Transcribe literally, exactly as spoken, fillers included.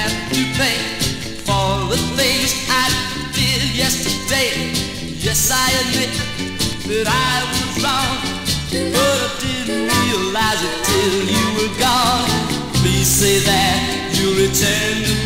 have to pay for the things I did yesterday. Yes, I admit that I was wrong, but I didn't realize it till you were gone. Please say that you'll return to me.